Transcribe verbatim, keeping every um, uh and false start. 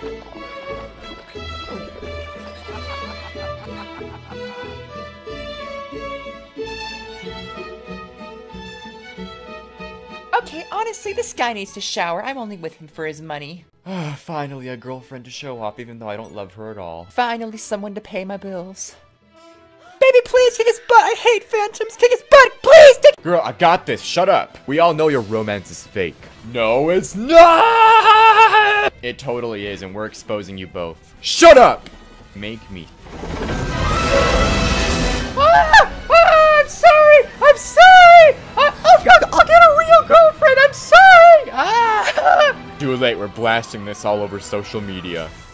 Okay, honestly, this guy needs to shower. I'm only with him for his money. Finally, a girlfriend to show off, even though I don't love her at all. Finally, someone to pay my bills. Baby, please kick his butt. I hate phantoms. Kick his butt, please. Kick Girl, I got this. Shut up. We all know your romance is fake. No, it's not. It totally is, and we're exposing you both. Shut up. Make me. Ah, ah, I'm sorry. I'm sorry. I, I'll, I'll, I'll get a real girlfriend. I'm sorry. Ah. Too late. We're blasting this all over social media.